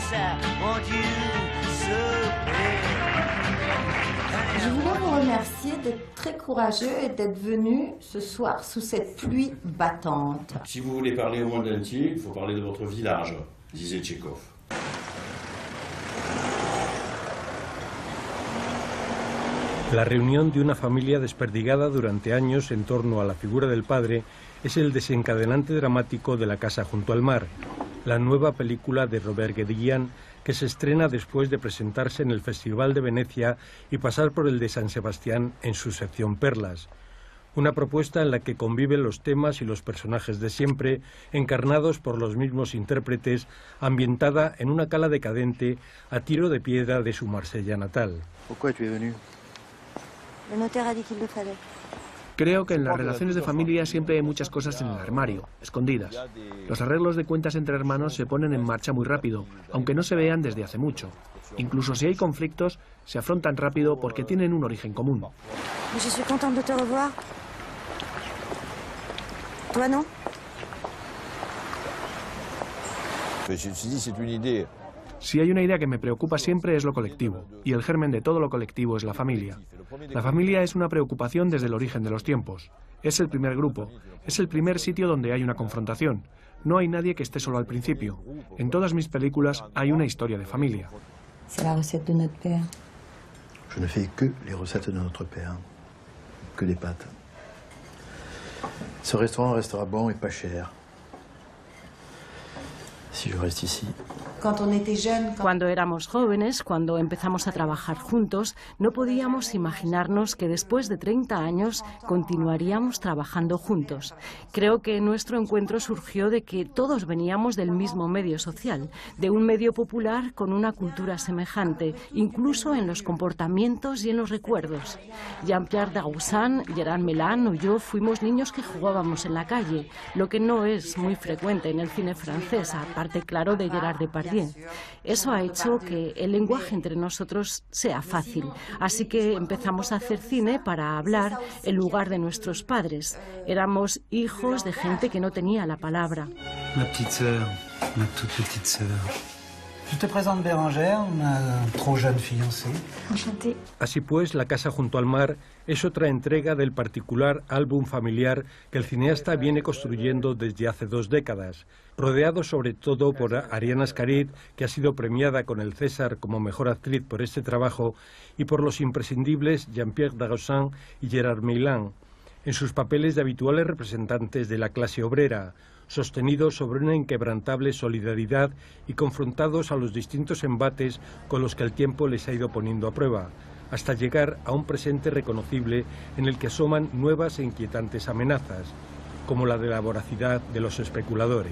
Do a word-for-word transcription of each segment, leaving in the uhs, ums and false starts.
Je voulais vous remercier d'être très courageux et d'être venu ce soir sous cette pluie battante. Si vous voulez parler au monde entier, il faut parler de votre village, disait Tchekhov. La reunión de una familia desperdigada durante años en torno a la figura del padre es el desencadenante dramático de La casa junto al mar, la nueva película de Robert Guédiguian que se estrena después de presentarse en el Festival de Venecia y pasar por el de San Sebastián en su sección Perlas. Una propuesta en la que conviven los temas y los personajes de siempre, encarnados por los mismos intérpretes, ambientada en una cala decadente a tiro de piedra de su Marsella natal. ¿Por qué tu es venu? El notaire ha dicho que lo fallait. Creo que en las relaciones de familia siempre hay muchas cosas en el armario, escondidas. Los arreglos de cuentas entre hermanos se ponen en marcha muy rápido, aunque no se vean desde hace mucho. Incluso si hay conflictos, se afrontan rápido porque tienen un origen común. Je suis contente de te revoir. Toi, non? C'est une idée. Si hay una idea que me preocupa siempre es lo colectivo, y el germen de todo lo colectivo es la familia. La familia es una preocupación desde el origen de los tiempos. Es el primer grupo, es el primer sitio donde hay una confrontación. No hay nadie que esté solo al principio. En todas mis películas hay una historia de familia. C'est la recette de notre père. Je ne fais que les recettes de notre père, que des pâtes. Ce restaurant restera bon et pas cher. Si je reste ici. Cuando éramos jóvenes, cuando empezamos a trabajar juntos, no podíamos imaginarnos que después de treinta años continuaríamos trabajando juntos. Creo que nuestro encuentro surgió de que todos veníamos del mismo medio social, de un medio popular con una cultura semejante, incluso en los comportamientos y en los recuerdos. Jean-Pierre Dagoucin, Gerard Melan o yo fuimos niños que jugábamos en la calle, lo que no es muy frecuente en el cine francés, aparte, claro, de Gerard Depardieu. Eso ha hecho que el lenguaje entre nosotros sea fácil, así que empezamos a hacer cine para hablar en lugar de nuestros padres. Éramos hijos de gente que no tenía la palabra. Ma petite sœur, ma toute petite sœur. Je te présente Bérangère, ma trop jeune fiancée. Enchantée. Así pues, La casa junto al mar es otra entrega del particular álbum familiar que el cineasta viene construyendo desde hace dos décadas, rodeado sobre todo por Ariana Ascarid, que ha sido premiada con el César como mejor actriz por este trabajo, y por los imprescindibles Jean-Pierre Dagoucin y Gerard Melan, en sus papeles de habituales representantes de la clase obrera, sostenidos sobre una inquebrantable solidaridad y confrontados a los distintos embates con los que el tiempo les ha ido poniendo a prueba, hasta llegar a un presente reconocible en el que asoman nuevas e inquietantes amenazas, como la de la voracidad de los especuladores.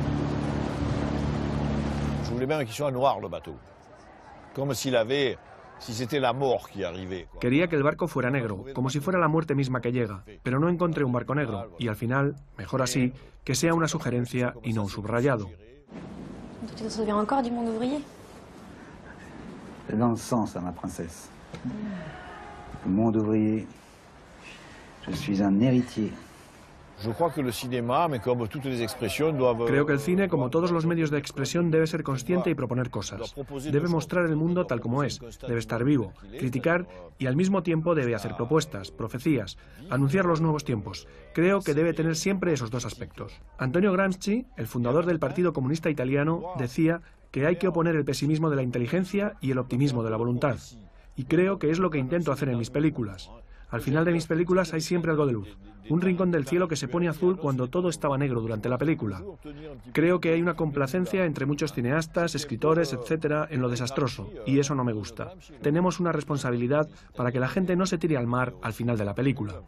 Je voulais bien qu'il soit noir le bateau, comme s'il avait, si c'était la mort qui arrivait. Quería que el barco fuera negro, como si fuera la muerte misma que llega, pero no encontré un barco negro, y al final, mejor así, que sea una sugerencia y no un subrayado. Tu te souviens encore du monde ouvrier? Dans le sens, ma princesse. Le monde ouvrier. Je suis un héritier. Je crois que le cinéma, mais comme toutes les expressions, doivent... Creo que el cine, como todos los medios de expresión, debe ser consciente y proponer cosas. Debe mostrar el mundo tal como es, debe estar vivo, criticar y al mismo tiempo debe hacer propuestas, profecías, anunciar los nuevos tiempos. Creo que debe tener siempre esos dos aspectos. Antonio Gramsci, el fundador del Partido Comunista Italiano, decía que hay que oponer el pesimismo de la inteligencia y el optimismo de la voluntad. Y creo que es lo que intento hacer en mis películas. Al final de mis películas hay siempre algo de luz, un rincón del cielo que se pone azul cuando todo estaba negro durante la película. Creo que hay una complacencia entre muchos cineastas, escritores, etcétera, en lo desastroso, y eso no me gusta. Tenemos una responsabilidad para que la gente no se tire al mar al final de la película.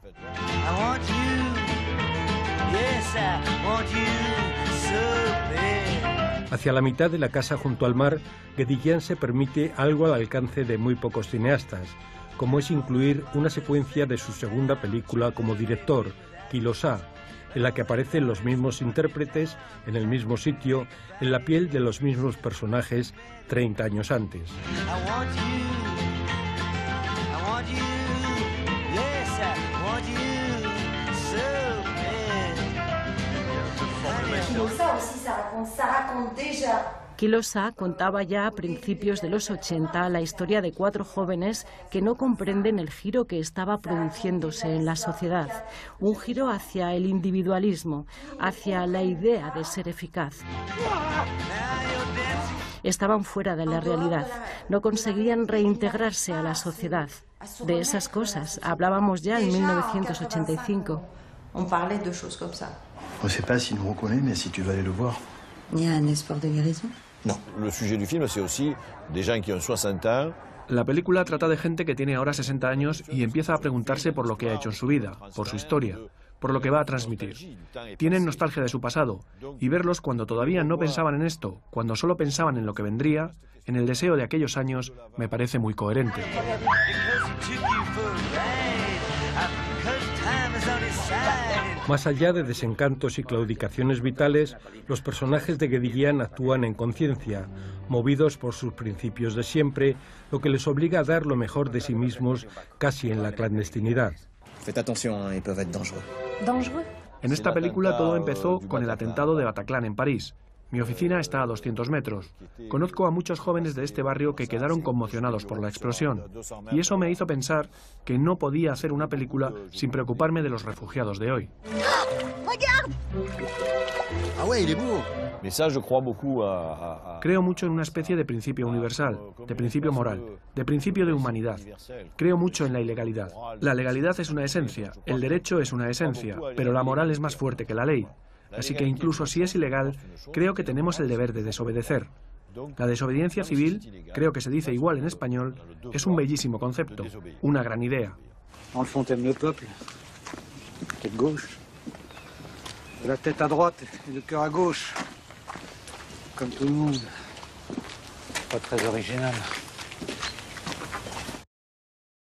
Hacia la mitad de La casa junto al mar, Guédiguian se permite algo al alcance de muy pocos cineastas, como es incluir una secuencia de su segunda película como director, Quilosá, en la que aparecen los mismos intérpretes, en el mismo sitio, en la piel de los mismos personajes treinta años antes. Quilosá aussi, ça raconte, ça raconte déjà Quillosa contaba ya a principios de los ochenta la historia de cuatro jóvenes que no comprenden el giro que estaba produciéndose en la sociedad, un giro hacia el individualismo, hacia la idea de ser eficaz. Estaban fuera de la realidad, no conseguían reintegrarse a la sociedad. De esas cosas hablábamos ya en mil novecientos ochenta y cinco. On parlait de choses comme ça. On ne sait pas s'il nous reconnaît, mais si tu veux aller le voir. Il y a un espoir de guérison? Non. Le sujet du film, c'est aussi des gens qui ont soixante ans. La película trata de gente que tiene ahora sesenta años y empieza a preguntarse por lo que ha hecho en su vida, por su historia, por lo que va a transmitir. Tienen nostalgia de su pasado, y verlos cuando todavía no pensaban en esto, cuando solo pensaban en lo que vendría, en el deseo de aquellos años, me parece muy coherente. Más allá de desencantos y claudicaciones vitales, los personajes de Guédiguian actúan en conciencia, movidos por sus principios de siempre, lo que les obliga a dar lo mejor de sí mismos casi en la clandestinidad. Faites attention, ils peuvent être dangereux. Dangereux? En esta película todo empezó con el atentado de Bataclan en París. Mi oficina está a doscientos metros. Conozco a muchos jóvenes de este barrio que quedaron conmocionados por la explosión. Y eso me hizo pensar que no podía hacer una película sin preocuparme de los refugiados de hoy. Creo mucho en una especie de principio universal, de principio moral, de principio de humanidad. Creo mucho en la ilegalidad. La legalidad es una esencia, el derecho es una esencia, pero la moral es más fuerte que la ley. Así que incluso si es ilegal, creo que tenemos el deber de desobedecer. La desobediencia civil, creo que se dice igual en español, es un bellísimo concepto, una gran idea. Dans le fond, t'aimes le peuple. T'es de gauche. La tête à droite et le cœur à gauche. Comme tout le monde. Pas très original.